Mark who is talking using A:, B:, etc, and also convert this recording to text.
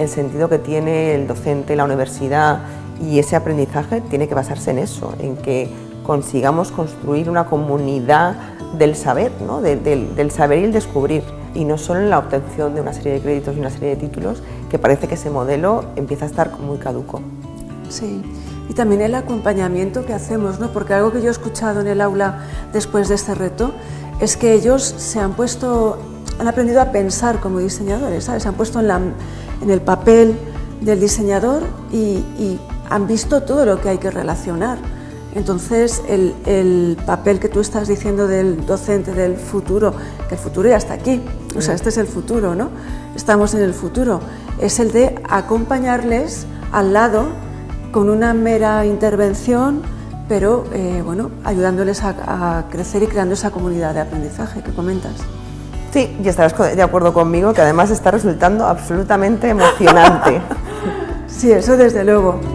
A: el sentido que tiene el docente, la universidad y ese aprendizaje tiene que basarse en eso, en que consigamos construir una comunidad del saber, ¿no? del saber y el descubrir, y no solo en la obtención de una serie de créditos y una serie de títulos, que parece que ese modelo empieza a estar muy caduco.
B: Sí, y también el acompañamiento que hacemos, ¿no? Porque algo que yo he escuchado en el aula después de este reto es que ellos han aprendido a pensar como diseñadores, ¿sabes? Se han puesto en el papel del diseñador y han visto todo lo que hay que relacionar. Entonces, el papel que tú estás diciendo del docente del futuro, que el futuro ya está aquí, o sea, este es el futuro, ¿no? Estamos en el futuro, es el de acompañarles al lado con una mera intervención, pero bueno, ayudándoles a crecer y creando esa comunidad de aprendizaje que comentas.
A: Sí, y estarás de acuerdo conmigo que además está resultando absolutamente emocionante.
B: Sí, eso desde luego.